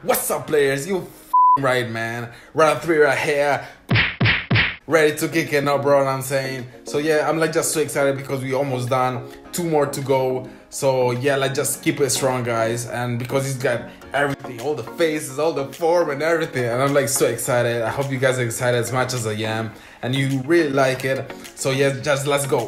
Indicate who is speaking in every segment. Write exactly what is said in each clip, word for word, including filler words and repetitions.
Speaker 1: What's up, players? You f***ing right, man. Round three right here. Ready to kick it now, bro, what I'm saying? So yeah, I'm like just so excited because we almost done. Two more to go. So yeah, like just keep it strong, guys. And because he's got everything, all the faces, all the form and everything. And I'm like so excited. I hope you guys are excited as much as I am. And you really like it. So yeah, just let's go.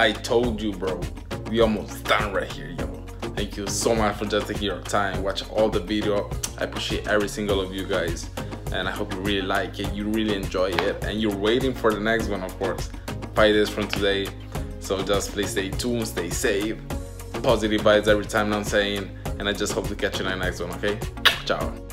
Speaker 1: I told you, bro. We almost done right here, yo. Thank you so much for just taking your time, watch all the video. I appreciate every single of you guys, and I hope you really like it, you really enjoy it, and you're waiting for the next one, of course. Five days from today. So just please stay tuned, stay safe, positive vibes every time, I'm saying, and I just hope to catch you in the next one, okay? Ciao.